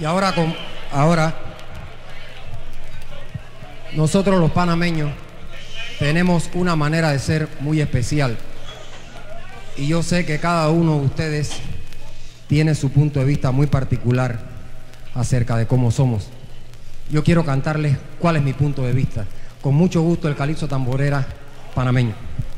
Y ahora nosotros los panameños tenemos una manera de ser muy especial. Y yo sé que cada uno de ustedes tiene su punto de vista muy particular acerca de cómo somos. Yo quiero cantarles cuál es mi punto de vista. Con mucho gusto, el calipso tamborera panameño.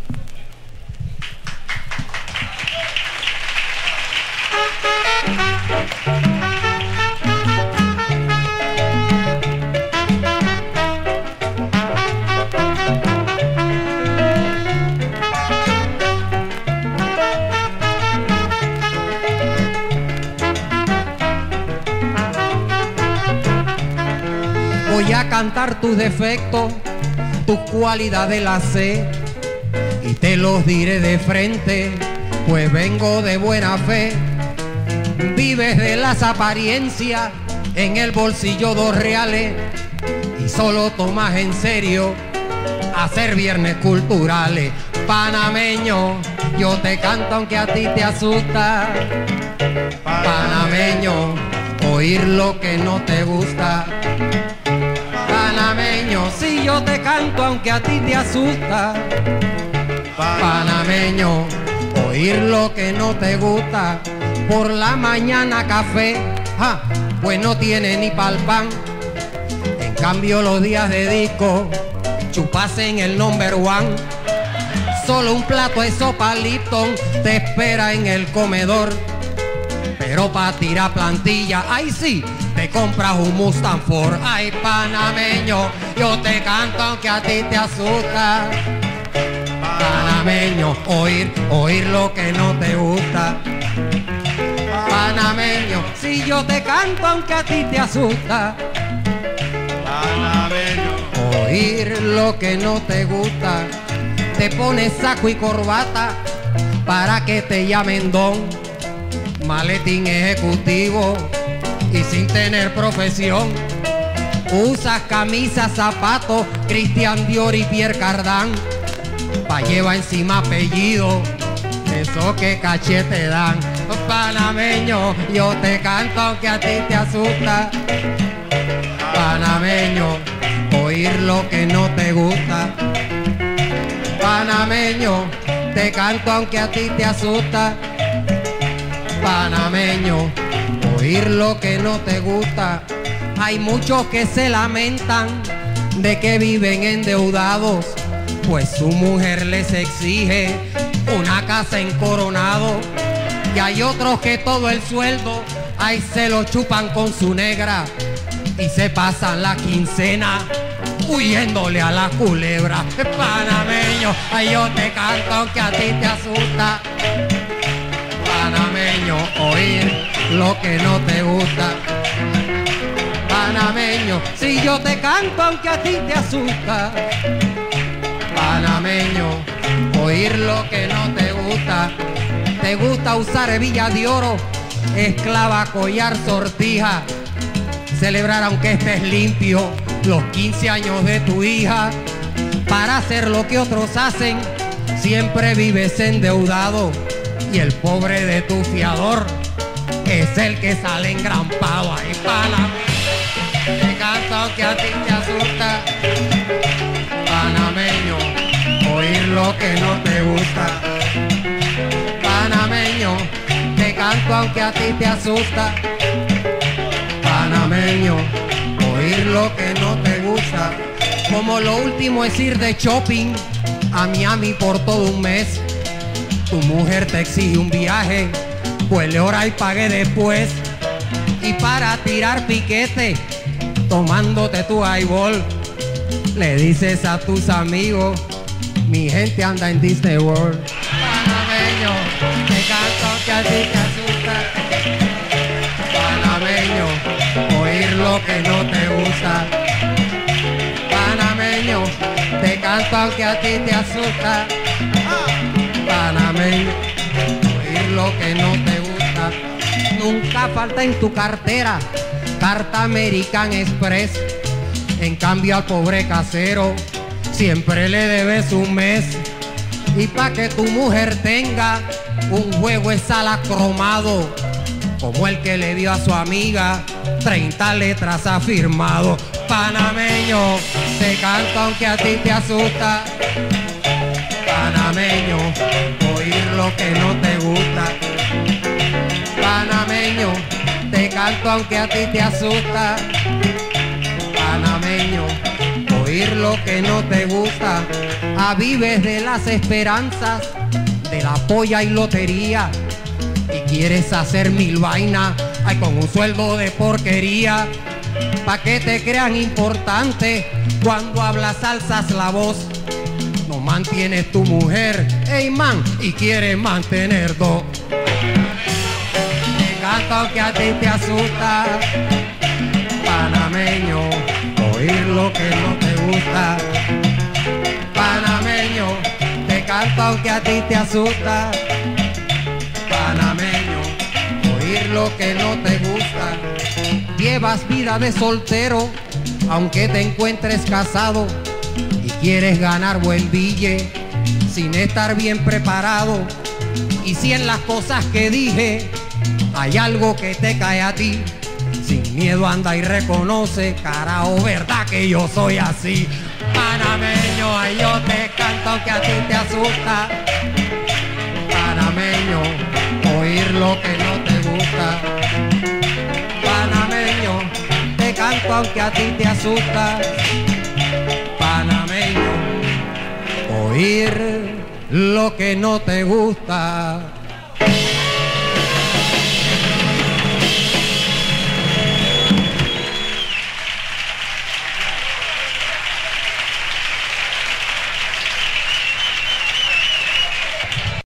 Voy a cantar tus defectos, tus cualidades las sé, y te los diré de frente, pues vengo de buena fe. Vives de las apariencias, en el bolsillo 2 reales, y solo tomas en serio hacer viernes culturales. Panameño, yo te canto aunque a ti te asusta. Panameño, oír lo que no te gusta. Panameño, si yo te canto aunque a ti te asusta. Panameño, oír lo que no te gusta. Por la mañana café, pues no tiene ni pa'l pan. En cambio los días de disco, chupas en el number 1. Solo un plato de sopa Lipton te espera en el comedor. Pero pa' tirar plantilla, ay sí, te compras un Mustang Ford. Ay, panameño, yo te canto aunque a ti te asusta. Panameño, oír lo que no te gusta. Panameño, si yo te canto aunque a ti te asusta. Panameño, oír lo que no te gusta. Te pones saco y corbata para que te llamen don. Maletín ejecutivo y sin tener profesión. Usas camisas, zapatos, Christian Dior y Pierre Cardin. Pa' lleva encima apellido, eso que cachete dan. Panameño, yo te canto aunque a ti te asusta. Panameño, oír lo que no te gusta. Panameño, te canto aunque a ti te asusta. Panameño, oír lo que no te gusta. Hay muchos que se lamentan de que viven endeudados, pues su mujer les exige una casa en Coronado. Y hay otros que todo el sueldo, ahí se lo chupan con su negra y se pasan la quincena huyéndole a la culebra. Panameño, ay, yo te canto aunque a ti te asusta. Panameño, oír lo que no te gusta. Panameño, si yo te canto aunque a ti te asusta. Panameño, oír lo que no te gusta. Te gusta usar hebilla de oro, esclava, collar, sortija. Celebrar aunque estés limpio los 15 años de tu hija. Para hacer lo que otros hacen, siempre vives endeudado. Y el pobre de tu fiador es el que sale engrampado. Ahí, panameño, te canto aunque a ti te asusta. Panameño, oír lo que no te gusta. Panameño, te canto aunque a ti te asusta. Panameño, oír lo que no te gusta. Como lo último es ir de shopping a Miami por todo un mes. Tu mujer te exige un viaje, pues le hora y pague después. Y para tirar piquete, tomándote tu highball, le dices a tus amigos, mi gente anda en Disney World. Panameño, te canto que a ti te asusta. Panameño, oír lo que no te gusta. Panameño, te canto aunque a ti te asusta. Panameño, oír lo que no te gusta. Nunca falta en tu cartera carta American Express. En cambio al pobre casero siempre le debes un mes. Y pa' que tu mujer tenga un juego de sala cromado como el que le dio a su amiga, 30 letras ha firmado. Panameño, te canto aunque a ti te asusta. Panameño, oír lo que no te gusta. Panameño, te canto aunque a ti te asusta. Panameño, oír lo que no te gusta. Vives de las esperanzas, de la polla y lotería, y quieres hacer 1000 vainas, ay, con un sueldo de porquería. Pa' que te crean importante, cuando hablas alzas la voz. No mantienes tu mujer, ey man, y quieres mantener dos. Te canto que a ti te asusta. Panameño, oír lo que no te gusta. Panameño, te canto aunque a ti te asusta. Panameño, oír lo que no te gusta. Llevas vida de soltero, aunque te encuentres casado, y quieres ganar buen bille sin estar bien preparado. Y si en las cosas que dije hay algo que te cae a ti, sin miedo anda y reconoce, carajo, verdad que yo soy así. Panameño, ay, yo te canto aunque a ti te asusta. Panameño, oír lo que no te gusta. Panameño, te canto aunque a ti te asusta. Panameño, oír lo que no te gusta.